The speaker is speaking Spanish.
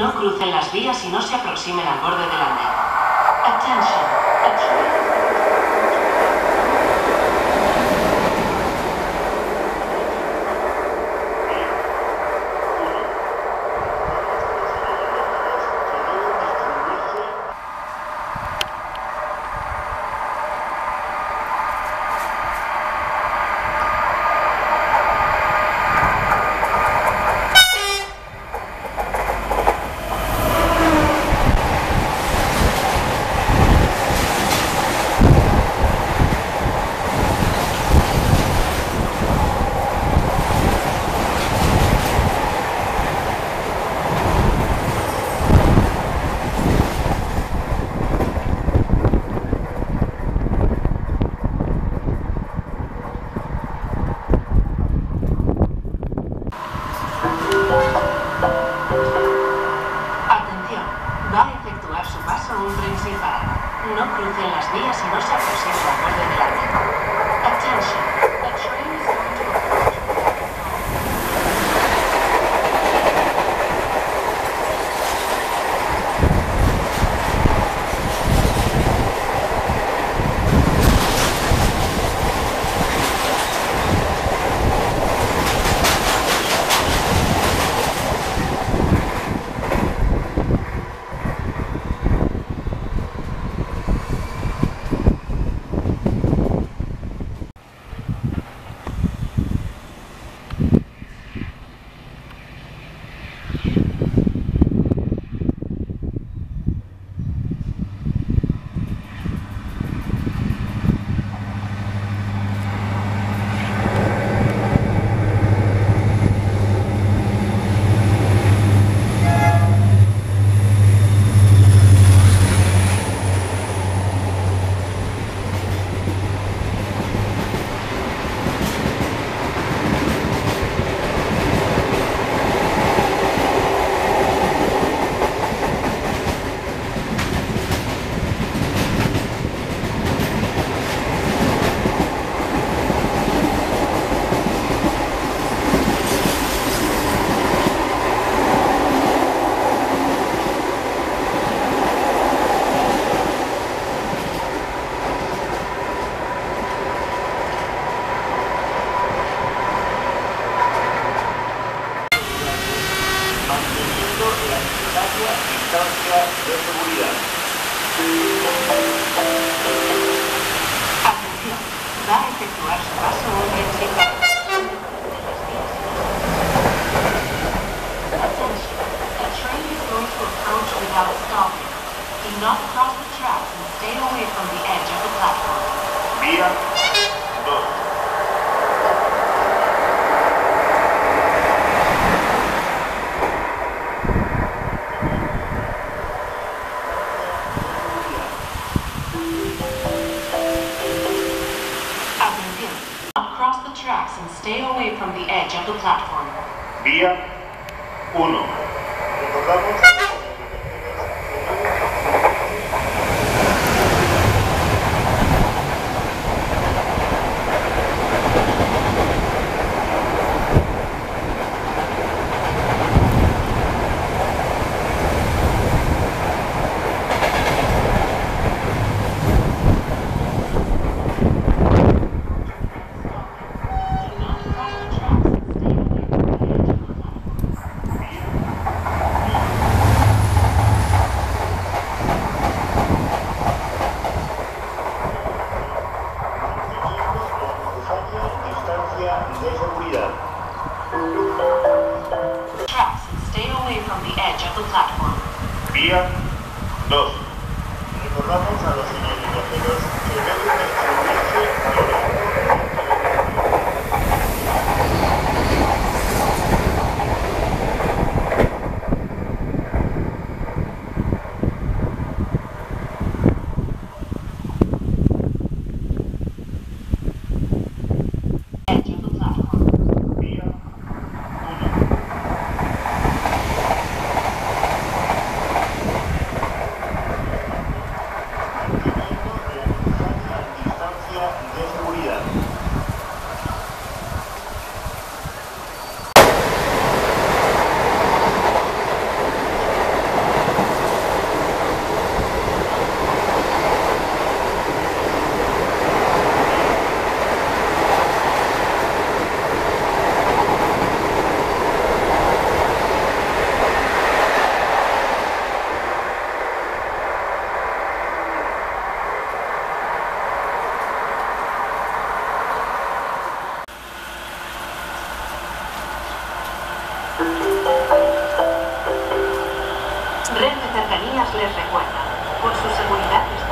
No crucen las vías y no se aproximen al borde del andén. Attention. A train... Va a efectuar su paso un tren sin parada. No crucen las vías y no se aproximen al borde del andén. Attention. A train is going to approach. Distancia de seguridad. Atención, va a efectuar su paso un tren sin parada. Attention, a train is going to approach without stopping. Do not cross the tracks and stay away from the edge of the platform. Vía 2. Cross the tracks and stay away from the edge of the platform. Vía 1. Recordamos. De seguridad. Tracks and stay away from the edge of the platform. Vía 2. Recordamos a los señores viajeros que deben distribuirse a lo largo les recuerda, por su seguridad